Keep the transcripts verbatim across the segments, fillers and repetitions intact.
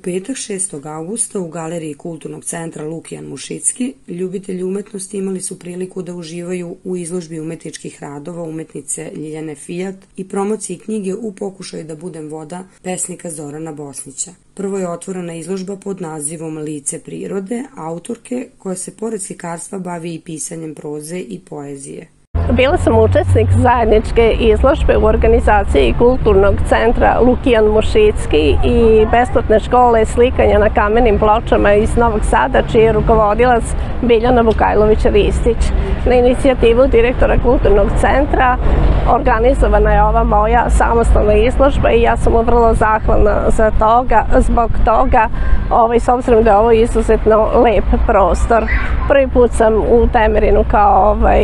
petak šestog avgusta u Galeriji Kulturnog centra Lukijan Mušicki ljubitelji umetnosti imali su priliku da uživaju u izložbi umetničkih radova umetnice Ljiljane Fijat i promociji knjige U pokušaju da budem voda pesnika Zorana Bosnića. Prvo je otvorena izložba pod nazivom Lice prirode, autorke koja se pored slikarstva bavi i pisanjem proze i poezije. Bila sam učesnik zajedničke izložbe u organizaciji Kulturnog centra Lukijan Mušicki i besplatne škole slikanja na kamenim pločama iz Novog Sada, čiji je rukovodilac Biljana Vukajlović-Ristić. Na inicijativu direktora Kulturnog centra organizovana je ova moja samostalna izložba i ja sam mu vrlo zahvalna za toga, zbog toga, ovaj, s obzirom da je ovo izuzetno lep prostor. Prvi put sam u Temerinu kao ovaj,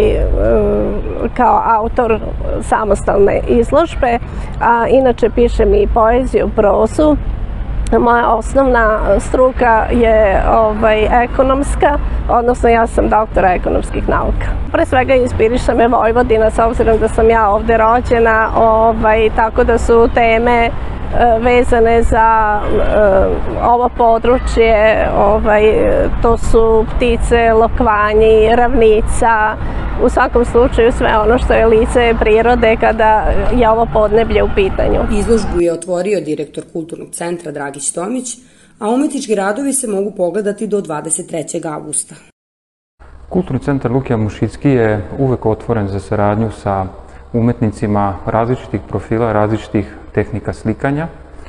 kao autor samostalne izložbe, a inače pišem i poeziju, prozu. Moja osnovna struka je ovaj, ekonomska, odnosno ja sam doktor ekonomskih nauka. Pre svega inspiriše me Vojvodina, s obzirom da sam ja ovde rođena, ovaj, tako da su teme vezane za uh, ovo područje, ovaj, to su ptice, lokvanji, ravnica, u svakom slučaju sve ono što je lice prirode kada je ovo podneblje u pitanju. Izložbu je otvorio direktor Kulturnog centra Dragić Tomić, a umetnički radovi se mogu pogledati do dvadeset trećeg avgusta. Kulturni centar Lukijan Mušicki je uvek otvoren za saradnju sa umetnicima različitih profila, različitih tehnika slikanja.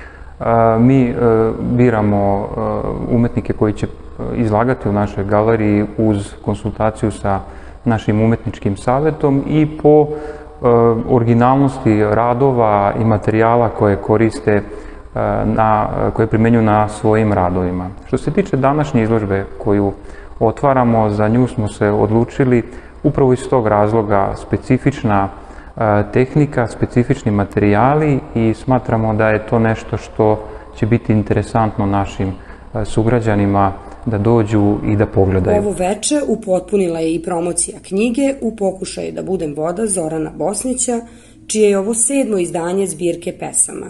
Mi biramo umetnike koji će izlagati u našoj galeriji uz konsultaciju sa našim umetničkim savetom i po originalnosti radova i materijala koje koriste, na, koje primenjuju na svojim radovima. Što se tiče današnje izložbe koju otvaramo, za nju smo se odlučili upravo iz tog razloga, specifična tehnika, specifični materijali i smatramo da je to nešto što će biti interesantno našim sugrađanima da dođu i da pogledaju. Ovo veče upotpunila je i promocija knjige U pokušaju da budem voda Zorana Bosnića, čije je ovo sedmo izdanje zbirke pesama.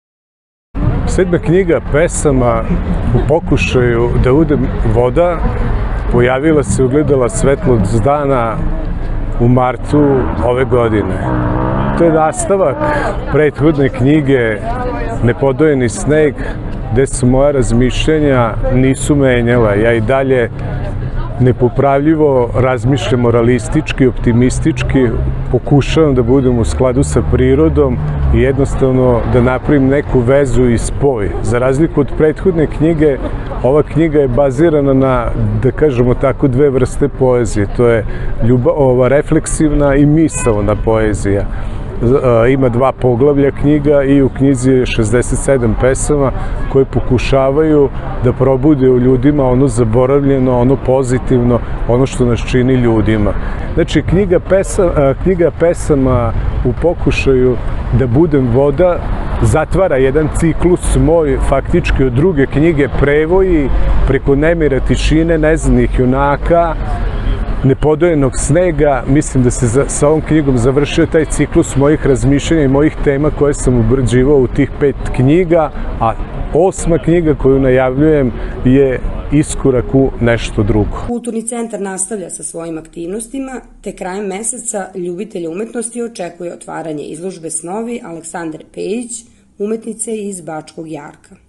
Sedma knjiga pesama U pokušaju da budem voda pojavila se, ugledala svetlo dana u martu ove godine. To je nastavak prethodne knjige Nepodojeni sneg, gde su moja razmišljenja nisu menjala. Ja i dalje nepopravljivo razmišljam moralistički, optimistički, pokušavam da budem u skladu sa prirodom i jednostavno da napravim neku vezu i spoj. Za razliku od prethodne knjige, ova knjiga je bazirana na, da kažemo tako, dve vrste poezije. To je ljubav, ova refleksivna i misaona poezija. Ima dva poglavlja knjiga i u knjizi je šezdeset sedam pesama koje pokušavaju da probude u ljudima ono zaboravljeno, ono pozitivno, ono što nas čini ljudima. Znači, knjiga, pesa, knjiga pesama U pokušaju da budem voda zatvara jedan ciklus moj, faktički od druge knjige Prevoji, preko Nemira, tišine, Neznanih junaka, Nepodojenog snega. Mislim da se za, sa ovom knjigom završio taj ciklus mojih razmišljenja i mojih tema koje sam obrađivao u tih pet knjiga, a osma knjiga koju najavljujem je iskorak u nešto drugo. Kulturni centar nastavlja sa svojim aktivnostima, te krajem meseca ljubitelje umetnosti očekuje otvaranje izložbe Snovi Aleksandre Pejić, umetnice iz Bačkog Jarka.